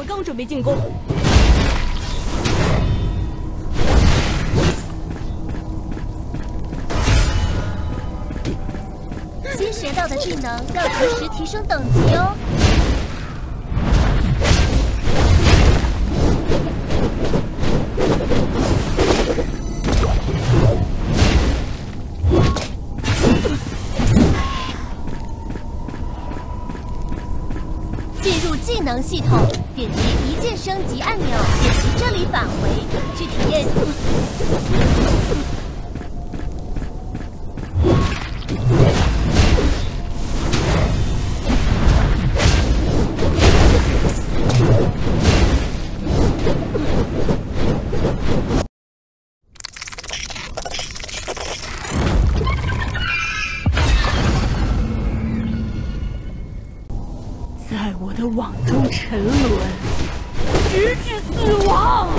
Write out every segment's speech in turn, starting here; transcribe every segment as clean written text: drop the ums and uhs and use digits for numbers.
刚准备进攻。 新学到的技能要及时提升等级哦。 进入技能系统，点击一键升级按钮，点击这里返回去体验。 在我的网中沉沦，直至死亡。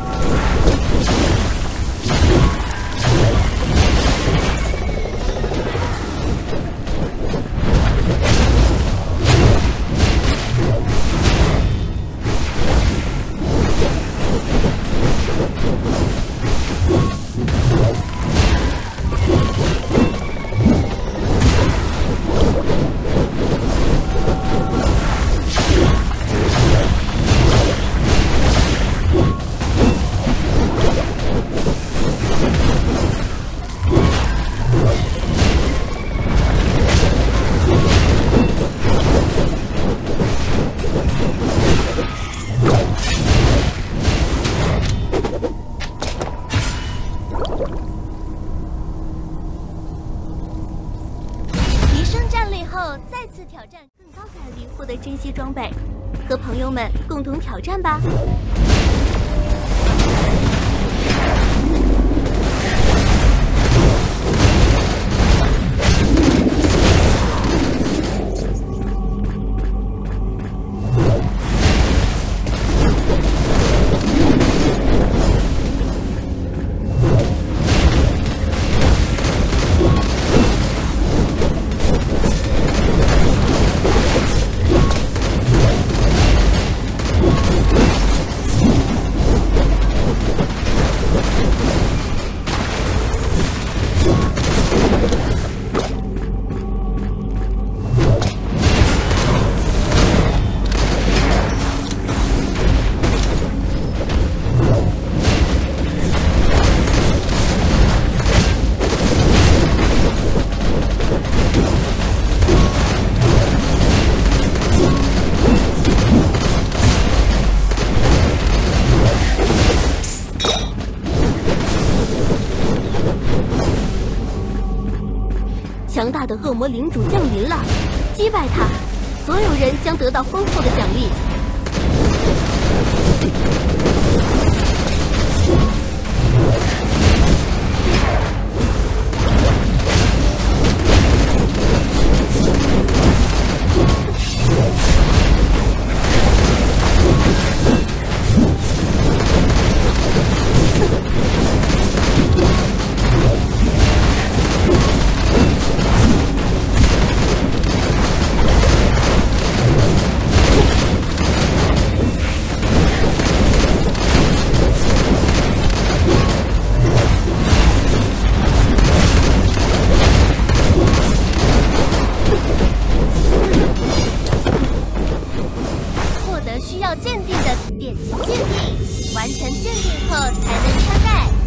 提升战力后，再次挑战，更高概率获得这些装备。和朋友们共同挑战吧！强大的恶魔领主降临了，击败他，所有人将得到丰厚的奖励。需要鉴定的点击鉴定，完成鉴定后才能穿戴。